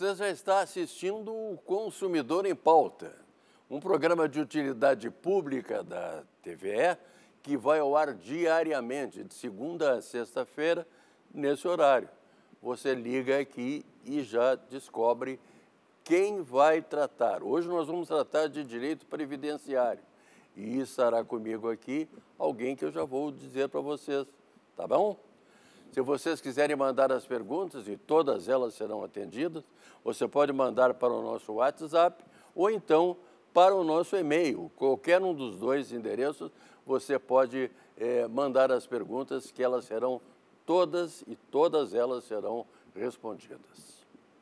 Você já está assistindo o Consumidor em Pauta, um programa de utilidade pública da TVE que vai ao ar diariamente, de segunda a sexta-feira, nesse horário. Você liga aqui e já descobre quem vai tratar. Hoje nós vamos tratar de direito previdenciário. E estará comigo aqui alguém que eu já vou dizer para vocês, tá bom? Se vocês quiserem mandar as perguntas, e todas elas serão atendidas, você pode mandar para o nosso WhatsApp ou então para o nosso e-mail. Qualquer um dos dois endereços, você pode mandar as perguntas que elas serão todas e todas elas serão respondidas.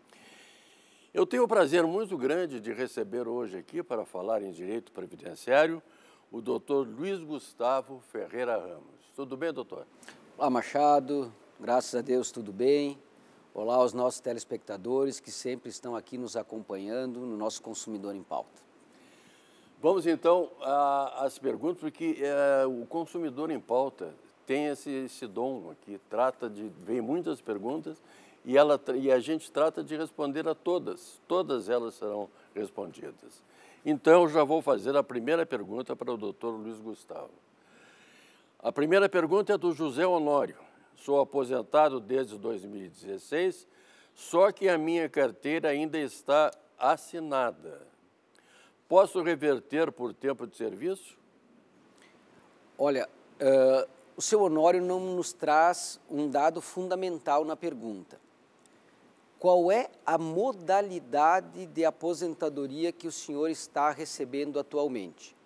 Eu tenho o prazer muito grande de receber hoje aqui para falar em direito previdenciário o doutor Luiz Gustavo Ferreira Ramos. Tudo bem, doutor? Olá, Machado. Graças a Deus, tudo bem. Olá aos nossos telespectadores que sempre estão aqui nos acompanhando no nosso Consumidor em Pauta. Vamos, então, às perguntas, porque o Consumidor em Pauta tem esse dom aqui, vem muitas perguntas e a gente trata de responder a todas. Todas elas serão respondidas. Então, eu já vou fazer a primeira pergunta para o doutor Luiz Gustavo. A primeira pergunta é do José Honório. Sou aposentado desde 2016, só que a minha carteira ainda está assinada. Posso reverter por tempo de serviço? Olha, o seu Honório não nos traz um dado fundamental na pergunta. Qual é a modalidade de aposentadoria que o senhor está recebendo atualmente?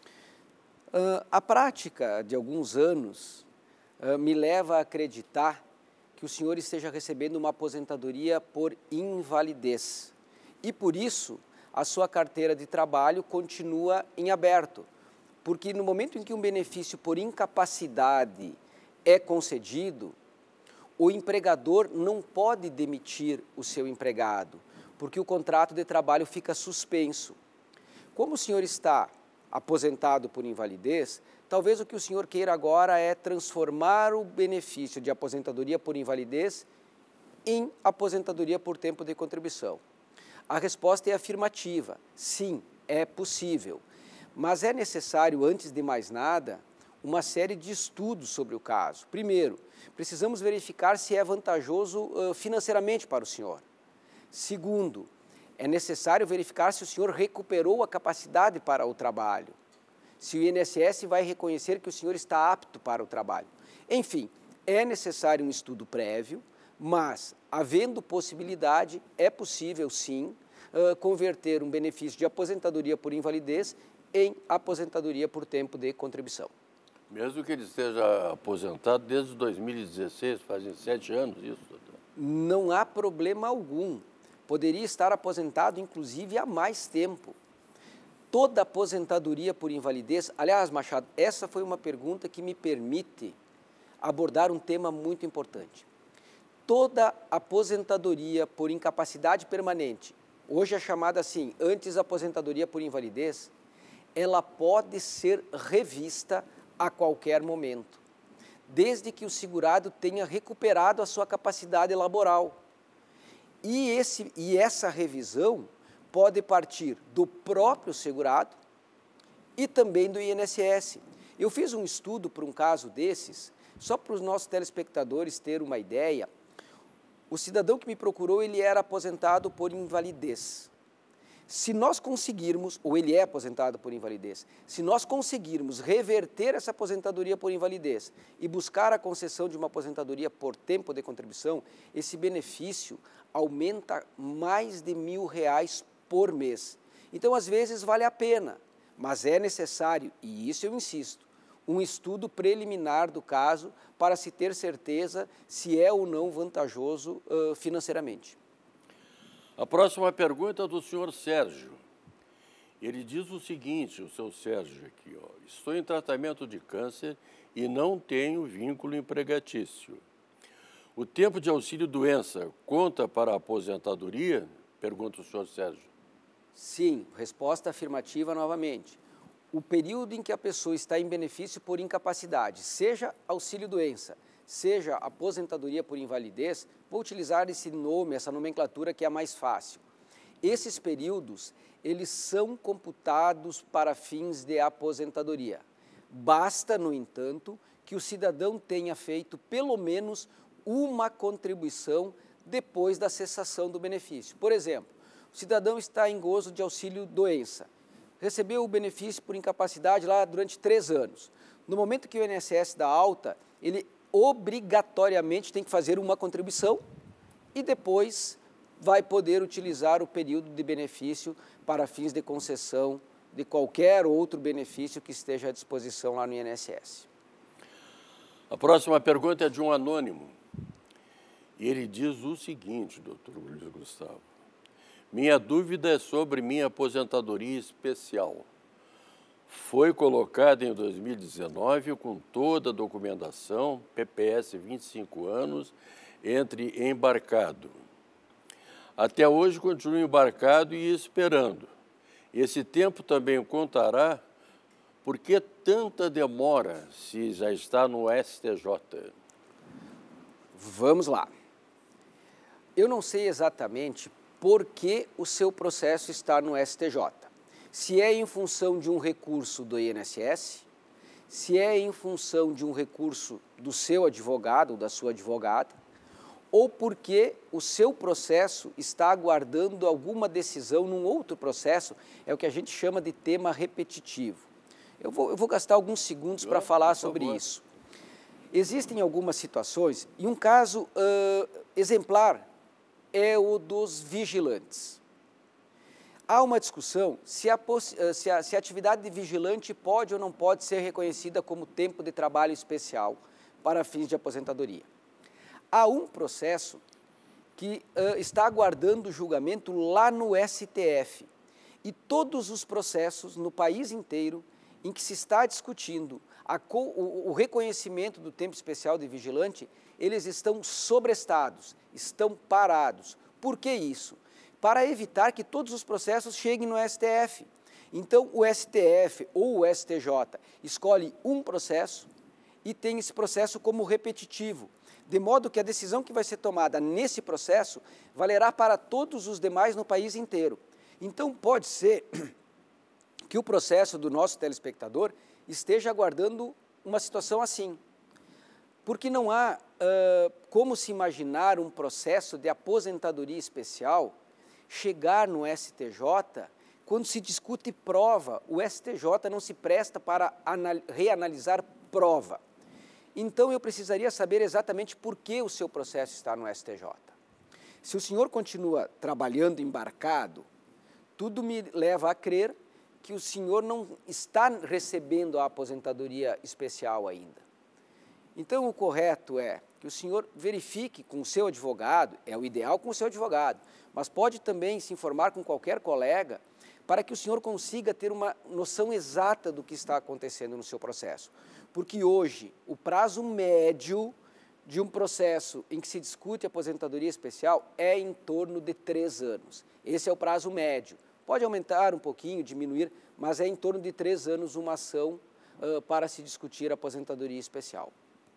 A prática de alguns anos me leva a acreditar que o senhor esteja recebendo uma aposentadoria por invalidez. E por isso, a sua carteira de trabalho continua em aberto. Porque no momento em que um benefício por incapacidade é concedido, o empregador não pode demitir o seu empregado, porque o contrato de trabalho fica suspenso. Como o senhor está aposentado por invalidez, talvez o que o senhor queira agora é transformar o benefício de aposentadoria por invalidez em aposentadoria por tempo de contribuição. A resposta é afirmativa. Sim, é possível. Mas é necessário, antes de mais nada, uma série de estudos sobre o caso. Primeiro, precisamos verificar se é vantajoso financeiramente para o senhor. Segundo, é necessário verificar se o senhor recuperou a capacidade para o trabalho. Se o INSS vai reconhecer que o senhor está apto para o trabalho. Enfim, é necessário um estudo prévio, mas, havendo possibilidade, é possível, sim, converter um benefício de aposentadoria por invalidez em aposentadoria por tempo de contribuição. Mesmo que ele esteja aposentado desde 2016, fazem 7 anos isso, doutor? Não há problema algum. Poderia estar aposentado, inclusive, há mais tempo. Toda aposentadoria por invalidez... Aliás, Machado, essa foi uma pergunta que me permite abordar um tema muito importante. Toda aposentadoria por incapacidade permanente, hoje é chamada assim, antes aposentadoria por invalidez, ela pode ser revista a qualquer momento, desde que o segurado tenha recuperado a sua capacidade laboral. E essa revisão pode partir do próprio segurado e também do INSS. Eu fiz um estudo para um caso desses, só para os nossos telespectadores terem uma ideia. O cidadão que me procurou, ele era aposentado por invalidez. Se nós conseguirmos, ou ele é aposentado por invalidez, se nós conseguirmos reverter essa aposentadoria por invalidez e buscar a concessão de uma aposentadoria por tempo de contribuição, esse benefício aumenta mais de R$1.000 por mês. Então, às vezes, vale a pena, mas é necessário, e isso eu insisto, um estudo preliminar do caso para se ter certeza se é ou não vantajoso financeiramente. A próxima pergunta é do senhor Sérgio. Ele diz o seguinte, o seu Sérgio aqui, ó, estou em tratamento de câncer e não tenho vínculo empregatício. O tempo de auxílio-doença conta para a aposentadoria? Pergunta o senhor Sérgio. Sim, resposta afirmativa novamente. O período em que a pessoa está em benefício por incapacidade, seja auxílio-doença, seja aposentadoria por invalidez, vou utilizar esse nome, essa nomenclatura que é a mais fácil. Esses períodos, eles são computados para fins de aposentadoria. Basta, no entanto, que o cidadão tenha feito pelo menos uma contribuição depois da cessação do benefício. Por exemplo, o cidadão está em gozo de auxílio-doença, recebeu o benefício por incapacidade lá durante 3 anos. No momento que o INSS dá alta, ele obrigatoriamente tem que fazer uma contribuição e depois vai poder utilizar o período de benefício para fins de concessão de qualquer outro benefício que esteja à disposição lá no INSS. A próxima pergunta é de um anônimo. E ele diz o seguinte, doutor Luiz Gustavo. Minha dúvida é sobre minha aposentadoria especial. Foi colocada em 2019 com toda a documentação, PPS 25 anos, entre embarcado. Até hoje continuo embarcado e esperando. Esse tempo também contará. Por que tanta demora se já está no STJ? Vamos lá. Eu não sei exatamente por que o seu processo está no STJ. Se é em função de um recurso do INSS, se é em função de um recurso do seu advogado ou da sua advogada, ou porque o seu processo está aguardando alguma decisão num outro processo, é o que a gente chama de tema repetitivo. Eu vou gastar alguns segundos para falar sobre isso. Existem algumas situações, e um caso exemplar é o dos vigilantes. Há uma discussão se a atividade de vigilante pode ou não pode ser reconhecida como tempo de trabalho especial para fins de aposentadoria. Há um processo que está aguardando julgamento lá no STF, e todos os processos no país inteiro em que se está discutindo o reconhecimento do tempo especial de vigilante, eles estão sobrestados, estão parados. Por que isso? Para evitar que todos os processos cheguem no STF. Então, o STF ou o STJ escolhe um processo e tem esse processo como repetitivo, de modo que a decisão que vai ser tomada nesse processo valerá para todos os demais no país inteiro. Então, pode ser que o processo do nosso telespectador esteja aguardando uma situação assim, porque não há como se imaginar um processo de aposentadoria especial chegar no STJ quando se discute prova. O STJ não se presta para reanalisar prova. Então, eu precisaria saber exatamente por que o seu processo está no STJ. Se o senhor continua trabalhando embarcado, tudo me leva a crer que o senhor não está recebendo a aposentadoria especial ainda. Então, o correto é que o senhor verifique com o seu advogado, é o ideal com o seu advogado, mas pode também se informar com qualquer colega para que o senhor consiga ter uma noção exata do que está acontecendo no seu processo. Porque hoje, o prazo médio de um processo em que se discute aposentadoria especial é em torno de 3 anos. Esse é o prazo médio. Pode aumentar um pouquinho, diminuir, mas é em torno de 3 anos uma ação para se discutir aposentadoria especial.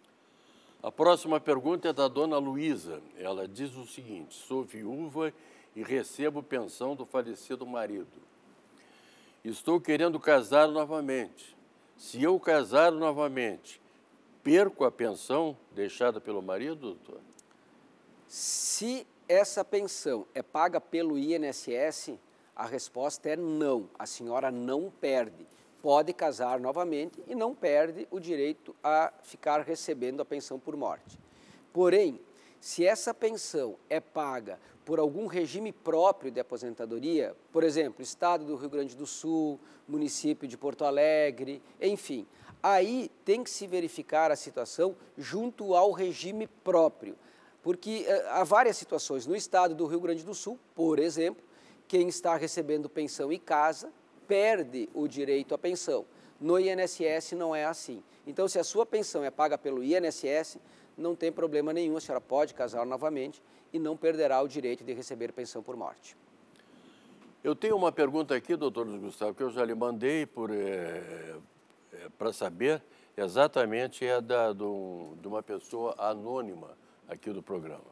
A próxima pergunta é da dona Luísa. Ela diz o seguinte: sou viúva e recebo pensão do falecido marido. Estou querendo casar novamente. Se eu casar novamente, perco a pensão deixada pelo marido, doutor? Se essa pensão é paga pelo INSS, a resposta é não. A senhora não perde. Pode casar novamente e não perde o direito a ficar recebendo a pensão por morte. Porém, se essa pensão é paga por algum regime próprio de aposentadoria, por exemplo, Estado do Rio Grande do Sul, município de Porto Alegre, enfim, aí tem que se verificar a situação junto ao regime próprio, porque há várias situações. No Estado do Rio Grande do Sul, por exemplo, quem está recebendo pensão e casa perde o direito à pensão. No INSS não é assim. Então, se a sua pensão é paga pelo INSS, não tem problema nenhum, a senhora pode casar novamente e não perderá o direito de receber pensão por morte. Eu tenho uma pergunta aqui, doutor Luiz Gustavo, que eu já lhe mandei para saber exatamente é de uma pessoa anônima aqui do programa.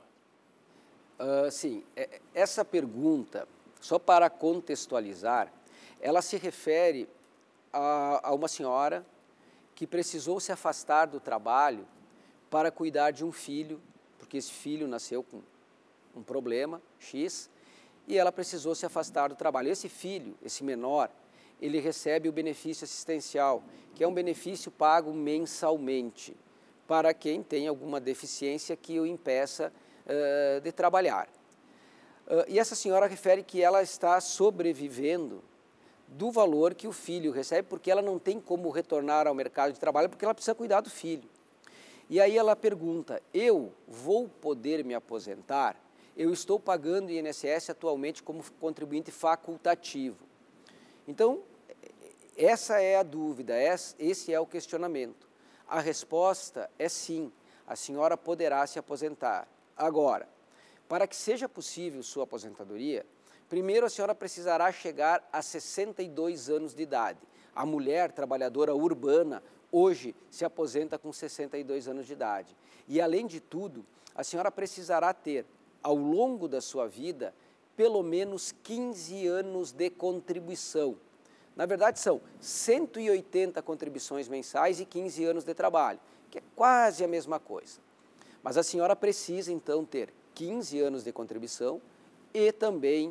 Sim, essa pergunta, só para contextualizar, ela se refere a uma senhora que precisou se afastar do trabalho para cuidar de um filho, porque esse filho nasceu com um problema X e ela precisou se afastar do trabalho. Esse filho, esse menor, ele recebe o benefício assistencial, que é um benefício pago mensalmente para quem tem alguma deficiência que o impeça de trabalhar. E essa senhora refere que ela está sobrevivendo do valor que o filho recebe, porque ela não tem como retornar ao mercado de trabalho, porque ela precisa cuidar do filho. E aí ela pergunta, eu vou poder me aposentar? Eu estou pagando INSS atualmente como contribuinte facultativo. Então, essa é a dúvida, esse é o questionamento. A resposta é sim, a senhora poderá se aposentar. Agora, para que seja possível sua aposentadoria, primeiro a senhora precisará chegar a 62 anos de idade. A mulher trabalhadora urbana hoje se aposenta com 62 anos de idade. E além de tudo, a senhora precisará ter, ao longo da sua vida, pelo menos 15 anos de contribuição. Na verdade, são 180 contribuições mensais e 15 anos de trabalho, que é quase a mesma coisa. Mas a senhora precisa, então, ter 15 anos de contribuição e também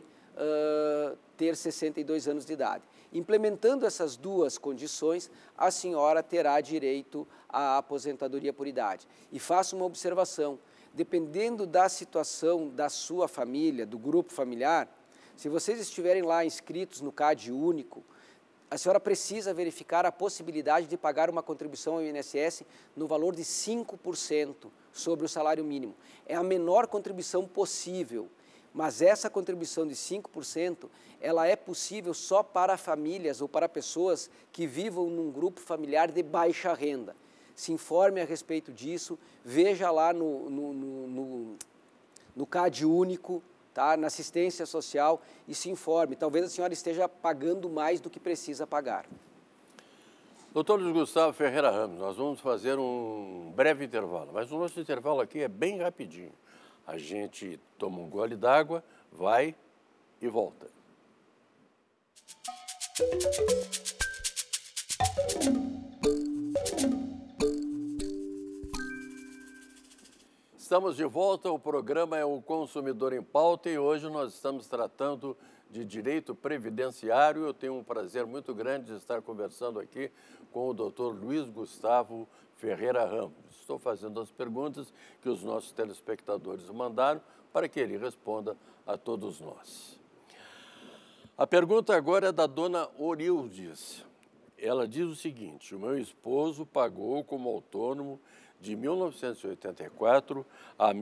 ter 62 anos de idade. Implementando essas duas condições, a senhora terá direito à aposentadoria por idade. E faço uma observação, dependendo da situação da sua família, do grupo familiar, se vocês estiverem lá inscritos no CAD único, a senhora precisa verificar a possibilidade de pagar uma contribuição ao INSS no valor de 5% sobre o salário mínimo. É a menor contribuição possível, mas essa contribuição de 5%, ela é possível só para famílias ou para pessoas que vivam num grupo familiar de baixa renda. Se informe a respeito disso, veja lá no CAD único, tá, na assistência social e se informe. Talvez a senhora esteja pagando mais do que precisa pagar. Doutor Luiz Gustavo Ferreira Ramos, nós vamos fazer um breve intervalo, mas o nosso intervalo aqui é bem rapidinho. A gente toma um gole d'água, vai e volta. Estamos de volta, o programa é o Consumidor em Pauta e hoje nós estamos tratando de direito previdenciário. Eu tenho um prazer muito grande de estar conversando aqui com o doutor Luiz Gustavo Ferreira Ramos. Estou fazendo as perguntas que os nossos telespectadores mandaram para que ele responda a todos nós. A pergunta agora é da dona Orildes. Ela diz o seguinte: o meu esposo pagou como autônomo de 1984 a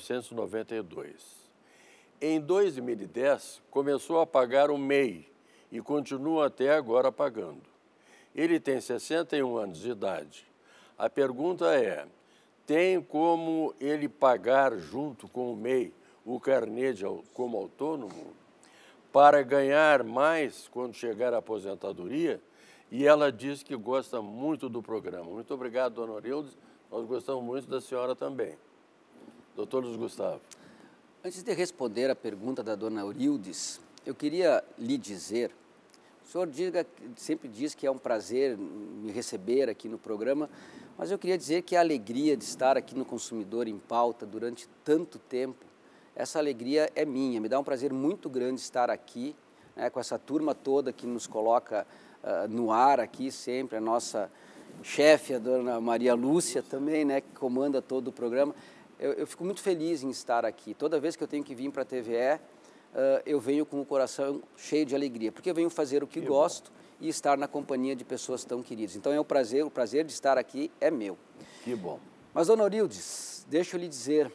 1992. Em 2010, começou a pagar o MEI e continua até agora pagando. Ele tem 61 anos de idade. A pergunta é, tem como ele pagar junto com o MEI o carnê como autônomo para ganhar mais quando chegar à aposentadoria? E ela diz que gosta muito do programa. Muito obrigado, dona Orildes. Nós gostamos muito da senhora também. Doutor Luiz Gustavo. Antes de responder a pergunta da dona Orildes, eu queria lhe dizer, o senhor sempre diz que é um prazer me receber aqui no programa, mas eu queria dizer que a alegria de estar aqui no Consumidor em Pauta durante tanto tempo, essa alegria é minha, me dá um prazer muito grande estar aqui, né, com essa turma toda que nos coloca no ar aqui sempre, a nossa chefe, a dona Maria Lúcia também, né, que comanda todo o programa. Eu fico muito feliz em estar aqui. Toda vez que eu tenho que vir para a TVE, eu venho com o coração cheio de alegria, porque eu venho fazer o que gosto e estar na companhia de pessoas tão queridas. Então, o prazer de estar aqui é meu. Que bom. Mas, dona Orildes, deixa eu lhe dizer,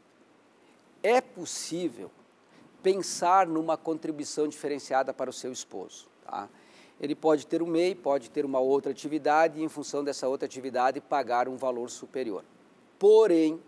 é possível pensar numa contribuição diferenciada para o seu esposo, tá? Ele pode ter um MEI, pode ter uma outra atividade e, em função dessa outra atividade, pagar um valor superior. Porém,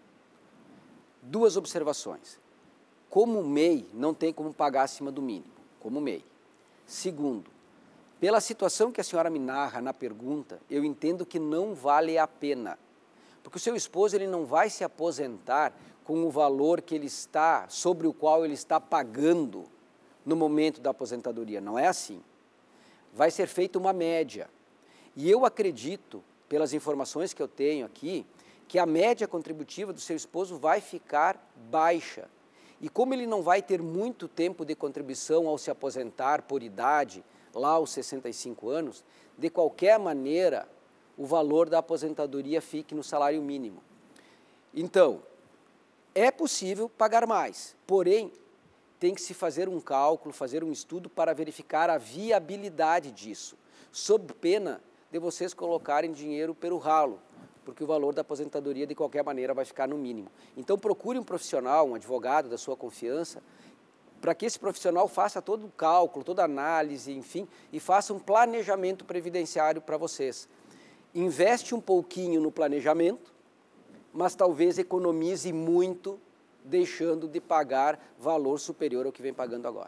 duas observações. Como MEI, não tem como pagar acima do mínimo, como MEI. Segundo, Pela situação que a senhora me narra na pergunta, eu entendo que não vale a pena. Porque o seu esposo ele não vai se aposentar com o valor que ele está, sobre o qual ele está pagando no momento da aposentadoria. Não é assim. Vai ser feita uma média. E eu acredito, pelas informações que eu tenho aqui, que a média contributiva do seu esposo vai ficar baixa. E como ele não vai ter muito tempo de contribuição ao se aposentar por idade, lá aos 65 anos, de qualquer maneira, o valor da aposentadoria fique no salário mínimo. Então, é possível pagar mais, porém, tem que se fazer um cálculo, fazer um estudo para verificar a viabilidade disso, sob pena de vocês colocarem dinheiro pelo ralo, porque o valor da aposentadoria, de qualquer maneira, vai ficar no mínimo. Então, procure um profissional, um advogado da sua confiança, para que esse profissional faça todo o cálculo, toda a análise, enfim, e faça um planejamento previdenciário para vocês. Investe um pouquinho no planejamento, mas talvez economize muito, deixando de pagar valor superior ao que vem pagando agora.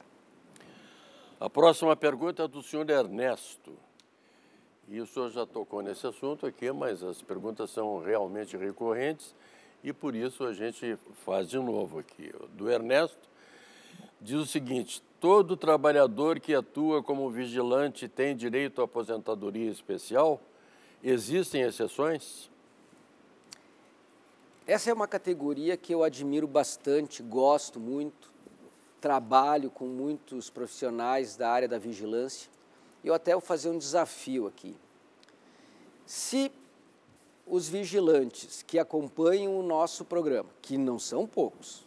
A próxima pergunta é do senhor Ernesto. E o senhor já tocou nesse assunto aqui, mas as perguntas são realmente recorrentes e por isso a gente faz de novo aqui. Do Ernesto, diz o seguinte: todo trabalhador que atua como vigilante tem direito à aposentadoria especial? Existem exceções? Essa é uma categoria que eu admiro bastante, gosto muito, trabalho com muitos profissionais da área da vigilância. Eu até vou fazer um desafio aqui. Se os vigilantes que acompanham o nosso programa, que não são poucos,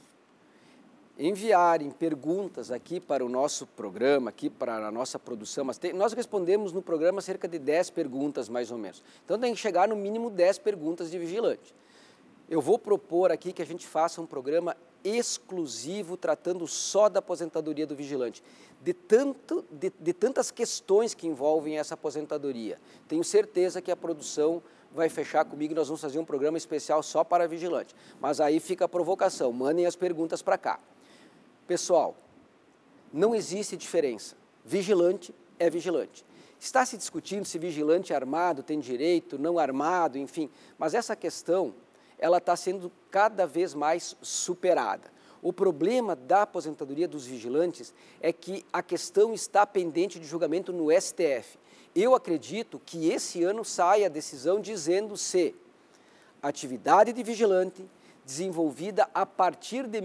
enviarem perguntas aqui para o nosso programa, aqui para a nossa produção, mas nós respondemos no programa cerca de 10 perguntas mais ou menos. Então tem que chegar no mínimo 10 perguntas de vigilante. Eu vou propor aqui que a gente faça um programa exclusivo tratando só da aposentadoria do vigilante, de tantas questões que envolvem essa aposentadoria. Tenho certeza que a produção vai fechar comigo e nós vamos fazer um programa especial só para vigilante. Mas aí fica a provocação, mandem as perguntas para cá. Pessoal, não existe diferença. Vigilante é vigilante. Está se discutindo se vigilante armado tem direito, não armado, enfim, mas essa questão ela está sendo cada vez mais superada. O problema da aposentadoria dos vigilantes é que a questão está pendente de julgamento no STF. Eu acredito que esse ano saia a decisão dizendo se a atividade de vigilante desenvolvida a partir de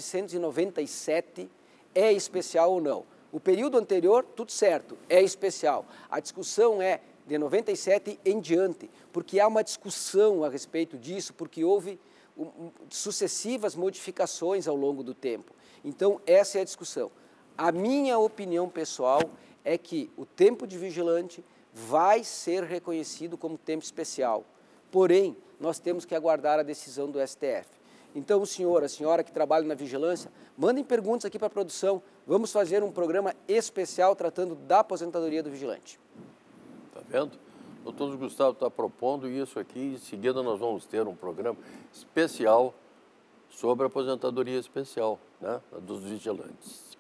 1997 é especial ou não. O período anterior, tudo certo, é especial. A discussão é de 97 em diante, porque há uma discussão a respeito disso, porque houve sucessivas modificações ao longo do tempo. Então, essa é a discussão. A minha opinião pessoal é que o tempo de vigilante vai ser reconhecido como tempo especial. Porém, nós temos que aguardar a decisão do STF. Então, o senhor, a senhora que trabalha na vigilância, mandem perguntas aqui para a produção. Vamos fazer um programa especial tratando da aposentadoria do vigilante. Está vendo? O doutor Gustavo está propondo isso aqui. Em seguida, nós vamos ter um programa especial sobre a aposentadoria especial, né, dos vigilantes.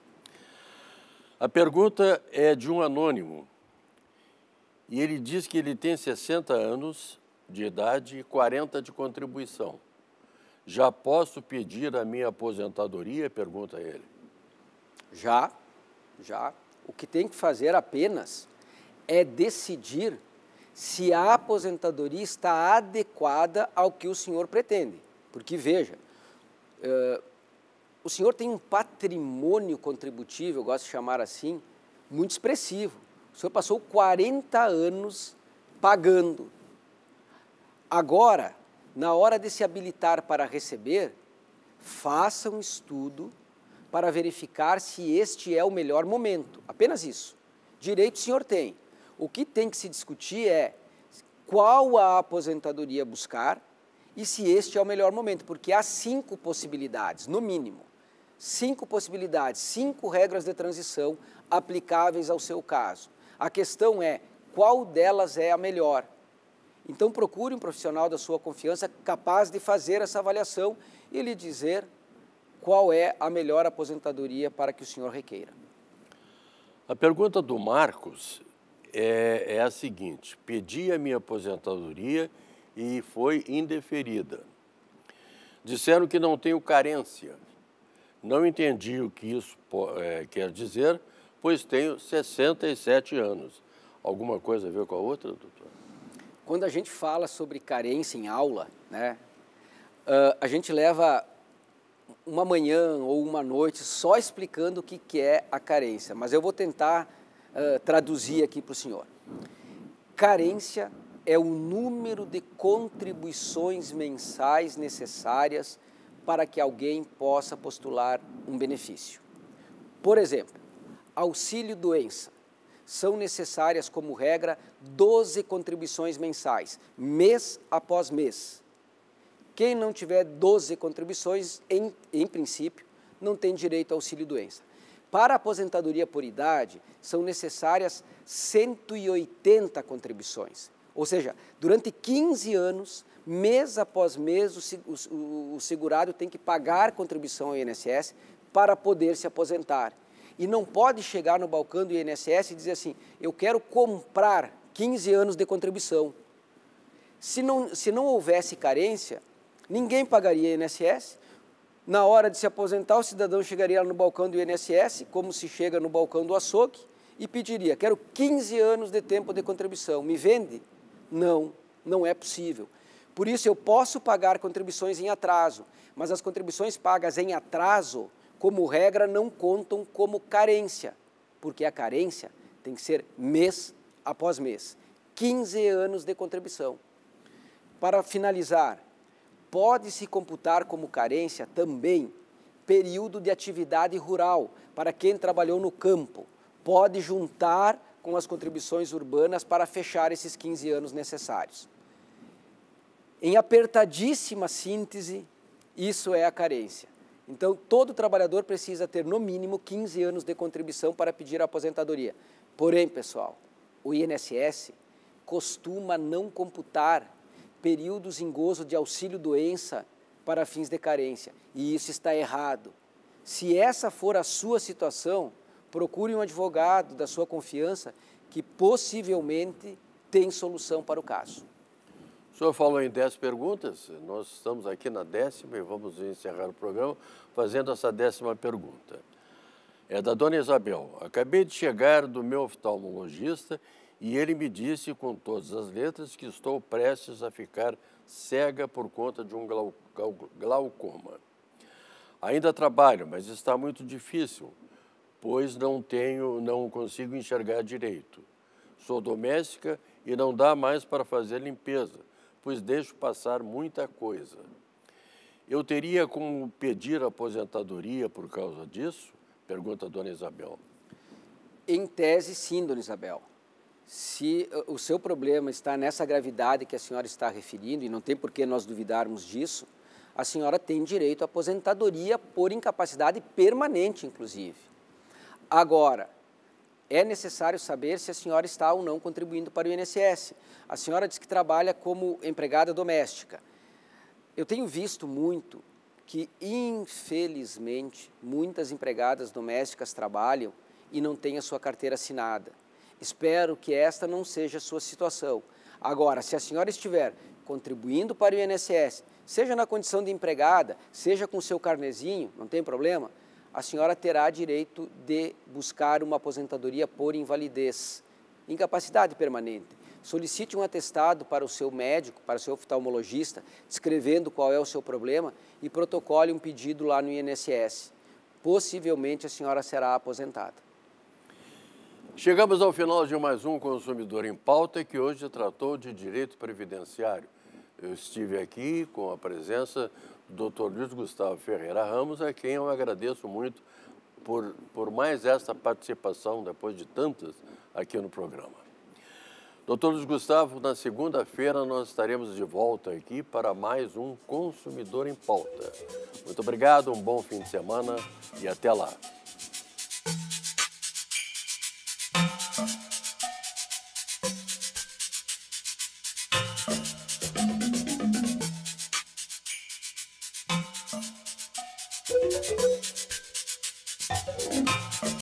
A pergunta é de um anônimo. E ele diz que ele tem 60 anos de idade e 40 de contribuição. Já posso pedir a minha aposentadoria? Pergunta ele. Já. O que tem que fazer apenas é decidir se a aposentadoria está adequada ao que o senhor pretende. Porque, veja, o senhor tem um patrimônio contributivo, eu gosto de chamar assim, muito expressivo. O senhor passou 40 anos pagando. Agora, na hora de se habilitar para receber, faça um estudo para verificar se este é o melhor momento. Apenas isso. Direito o senhor tem. O que tem que se discutir é qual a aposentadoria buscar e se este é o melhor momento, porque há 5 possibilidades, no mínimo. 5 possibilidades, 5 regras de transição aplicáveis ao seu caso. A questão é qual delas é a melhor. Então procure um profissional da sua confiança capaz de fazer essa avaliação e lhe dizer qual é a melhor aposentadoria para que o senhor requeira. A pergunta do Marcos é a seguinte: pedi a minha aposentadoria e foi indeferida. Disseram que não tenho carência. Não entendi o que isso quer dizer, pois tenho 67 anos. Alguma coisa a ver com a outra, doutor? Quando a gente fala sobre carência em aula, né, a gente leva uma manhã ou uma noite só explicando o que é a carência, mas eu vou tentar traduzir aqui para o senhor. Carência é o número de contribuições mensais necessárias para que alguém possa postular um benefício. Por exemplo, auxílio-doença. São necessárias, como regra, 12 contribuições mensais, mês após mês. Quem não tiver 12 contribuições, em princípio, não tem direito ao auxílio-doença. Para a aposentadoria por idade, são necessárias 180 contribuições. Ou seja, durante 15 anos, mês após mês, o segurado tem que pagar contribuição ao INSS para poder se aposentar. E não pode chegar no balcão do INSS e dizer assim, eu quero comprar 15 anos de contribuição. Se não houvesse carência, ninguém pagaria INSS. Na hora de se aposentar, o cidadão chegaria lá no balcão do INSS, como se chega no balcão do açougue, e pediria, quero 15 anos de tempo de contribuição, me vende? Não, não é possível. Por isso, eu posso pagar contribuições em atraso, mas as contribuições pagas em atraso, como regra, não contam como carência, porque a carência tem que ser mês após mês. 15 anos de contribuição. Para finalizar, pode-se computar como carência também período de atividade rural, para quem trabalhou no campo. Pode juntar com as contribuições urbanas para fechar esses 15 anos necessários. Em apertadíssima síntese, isso é a carência. Então, todo trabalhador precisa ter, no mínimo, 15 anos de contribuição para pedir a aposentadoria. Porém, pessoal, o INSS costuma não computar períodos em gozo de auxílio-doença para fins de carência. E isso está errado. Se essa for a sua situação, procure um advogado da sua confiança que possivelmente tem solução para o caso. O senhor falou em 10 perguntas, nós estamos aqui na 10ª e vamos encerrar o programa fazendo essa 10ª pergunta. É da dona Isabel. Acabei de chegar do meu oftalmologista e ele me disse com todas as letras que estou prestes a ficar cega por conta de um glaucoma. Ainda trabalho, mas está muito difícil, pois não consigo enxergar direito. Sou doméstica e não dá mais para fazer limpeza, pois deixo passar muita coisa. Eu teria como pedir aposentadoria por causa disso? Pergunta a dona Isabel. Em tese, sim, dona Isabel. Se o seu problema está nessa gravidade que a senhora está referindo, e não tem por que nós duvidarmos disso, a senhora tem direito à aposentadoria por incapacidade permanente, inclusive. Agora, é necessário saber se a senhora está ou não contribuindo para o INSS. A senhora diz que trabalha como empregada doméstica. Eu tenho visto muito que, infelizmente, muitas empregadas domésticas trabalham e não têm a sua carteira assinada. Espero que esta não seja a sua situação. Agora, se a senhora estiver contribuindo para o INSS, seja na condição de empregada, seja com o seu carnezinho, não tem problema, a senhora terá direito de buscar uma aposentadoria por invalidez, incapacidade permanente. Solicite um atestado para o seu médico, para o seu oftalmologista, descrevendo qual é o seu problema e protocole um pedido lá no INSS. Possivelmente a senhora será aposentada. Chegamos ao final de mais um Consumidor em Pauta, que hoje tratou de direito previdenciário. Eu estive aqui com a presença do Dr. Luiz Gustavo Ferreira Ramos, a quem eu agradeço muito por mais esta participação, depois de tantas, aqui no programa. Dr. Luiz Gustavo, na segunda-feira nós estaremos de volta aqui para mais um Consumidor em Pauta. Muito obrigado, um bom fim de semana e até lá.